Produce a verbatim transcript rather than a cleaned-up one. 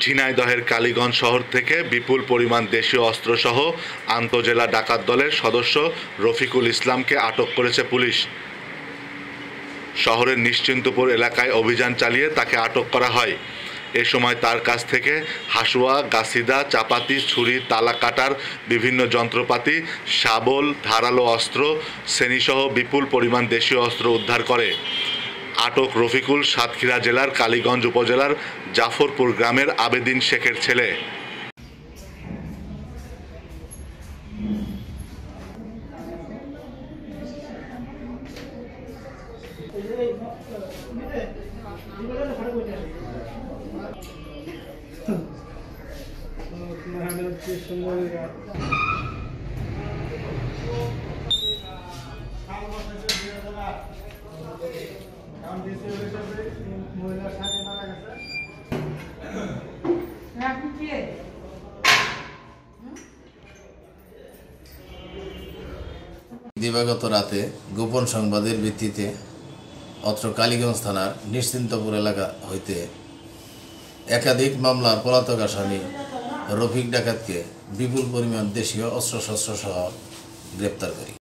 ঝিনাইদহের কালীগঞ্জ শহর থেকে বিপুল পরিমাণ দেশীয় অস্ত্রসহ আন্তজেলা ডাকাত দলের সদস্য রফিকুল ইসলামকে আটক করেছে পুলিশ। শহরের নিশ্চিন্তপুর এলাকায় অভিযান চালিয়ে তাকে আটক করা হয়। এ সময় তার কাছ থেকে হাসুয়া, গাছিদা, চাপাতি, ছুরি, তালা কাটার বিভিন্ন যন্ত্রপাতি, শাবল, ধারালো অস্ত্র, সেনিসহ বিপুল পরিমাণ দেশীয় অস্ত্র উদ্ধার করে। আটক রফিকুল সাতক্ষীরা জেলার কালীগঞ্জ উপজেলার জাফরপুর গ্রামের আবেদিন শেখের ছেলে। দিবাগত রাতে গোপন সংবাদের ভিত্তিতে অত্র কালীগঞ্জ থানার নিশ্চিন্তপুর এলাকা হইতে একাধিক মামলার পলাতক আসামি রফিক ডাকাতকে বিপুল পরিমাণ দেশীয় অস্ত্রশস্ত্র সহ গ্রেপ্তার করি।